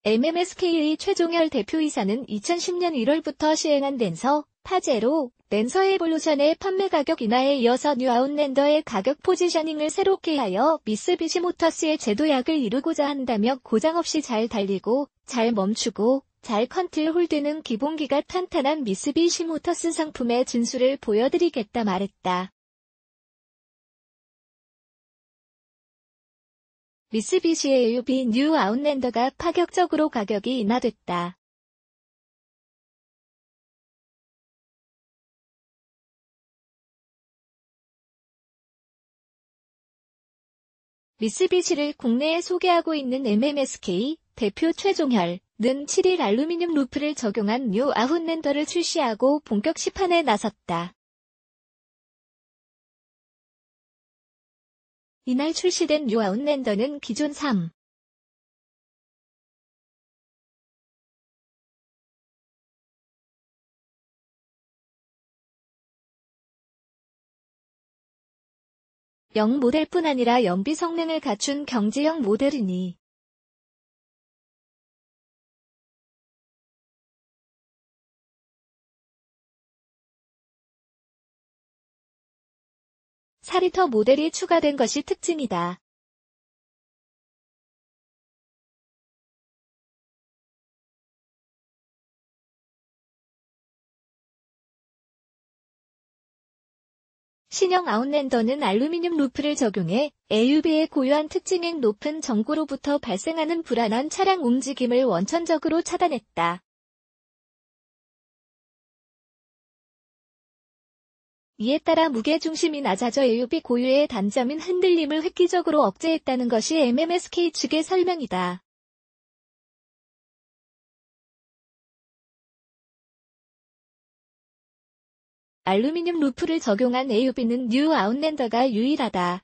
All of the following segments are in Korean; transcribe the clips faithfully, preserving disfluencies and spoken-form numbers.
엠엠에스케이의 최종열 대표이사는 이천십 년 일월부터 시행한 랜서, 파제로, 랜서 에볼루션의 판매 가격 인하에 이어서 뉴 아웃랜더의 가격 포지셔닝을 새롭게 하여 미쓰비시 모터스의 제도약을 이루고자 한다며 고장 없이 잘 달리고, 잘 멈추고, 잘 컨트롤 홀드는 기본기가 탄탄한 미쓰비시 모터스 상품의 진수를 보여드리겠다 말했다. 미쓰비시의 에이유브이 뉴 아웃랜더가 파격적으로 가격이 인하됐다. 미쓰비시를 국내에 소개하고 있는 엠엠에스케이 대표 최종열은 칠 일 알루미늄 루프를 적용한 뉴 아웃랜더를 출시하고 본격 시판에 나섰다. 이날 출시된 뉴 아웃랜더는 기존 삼 영 모델뿐 아니라 연비 성능을 갖춘 경지형 모델이니 사 리터 모델이 추가된 것이 특징이다. 신형 아웃랜더는 알루미늄 루프를 적용해 에이유브이의 고유한 특징인 높은 전고로부터 발생하는 불안한 차량 움직임을 원천적으로 차단했다. 이에 따라 무게중심이 낮아져 에이유브이 고유의 단점인 흔들림을 획기적으로 억제했다는 것이 엠엠에스케이 측의 설명이다. 알루미늄 루프를 적용한 에이유브이는 뉴 아웃랜더가 유일하다.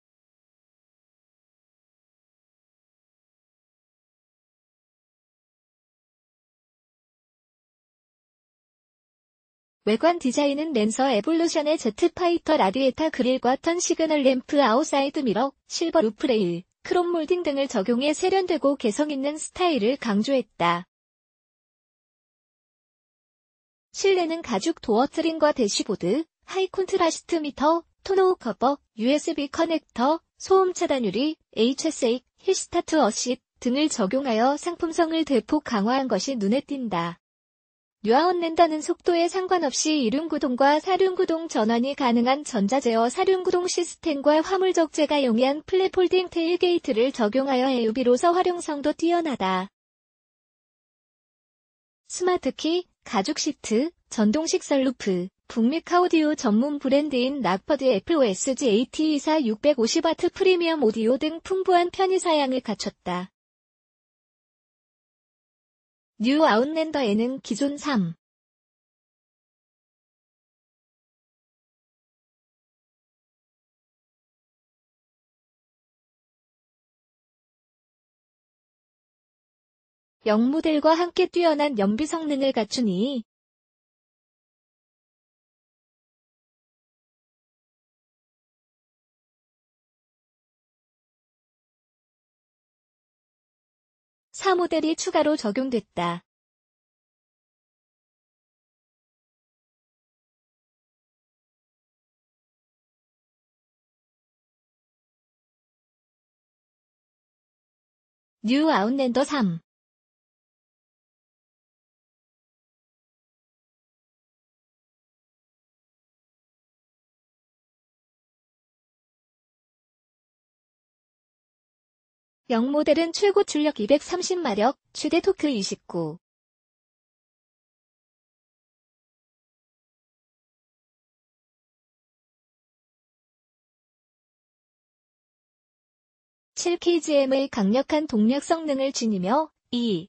외관 디자인은 랜서 에볼루션의 제트파이터 라디에이터 그릴과 턴 시그널 램프 아웃사이드 미러, 실버 루프 레일, 크롬 몰딩 등을 적용해 세련되고 개성있는 스타일을 강조했다. 실내는 가죽 도어 트림과 대시보드, 하이 콘트라스트 미터, 톤오우 커버, 유에스비 커넥터, 소음 차단 유리, 에이치에스에이, 힐스타트 어쌔 등을 적용하여 상품성을 대폭 강화한 것이 눈에 띈다. 뉴 아웃랜더는 속도에 상관없이 이륜구동과 사륜구동 전환이 가능한 전자제어 사륜구동 시스템과 화물 적재가 용이한 플랫폴딩 테일게이트를 적용하여 에이유브이로서 활용성도 뛰어나다. 스마트키, 가죽 시트, 전동식 선루프, 북미카 오디오 전문 브랜드인 락버드 애플오에스지 에이티이사 육백오십 와트 프리미엄 오디오 등 풍부한 편의사양을 갖췄다. 뉴 아웃랜더에는 기존 삼 영 모델과 함께 뛰어난 연비 성능을 갖추니 사 모델이 추가로 적용됐다. 뉴 아웃랜더 삼 영 모델은 최고 출력 이백삼십 마력, 최대 토크 이십구. 칠 킬로그램의 강력한 동력 성능을 지니며 이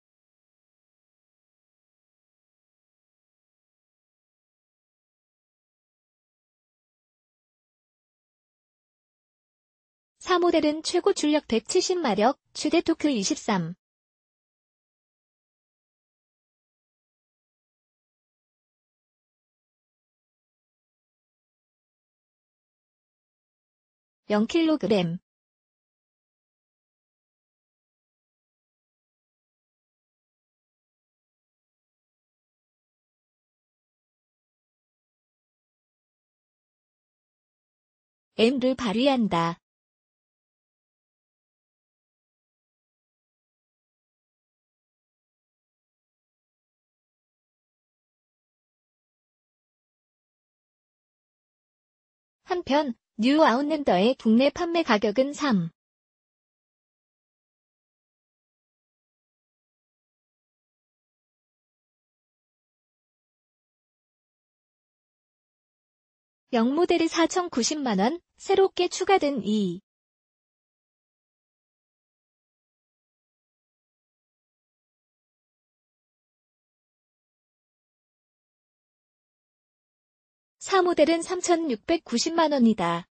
사 모델은 최고 출력 백칠십 마력, 최대 토크 이십삼. 영 킬로그램 M를 발휘한다. 한편 뉴 아웃랜더의 국내 판매 가격은 삼 영 모델이 사천구십만 원, 새롭게 추가된 이 사 모델은 삼천육백구십만 원이다.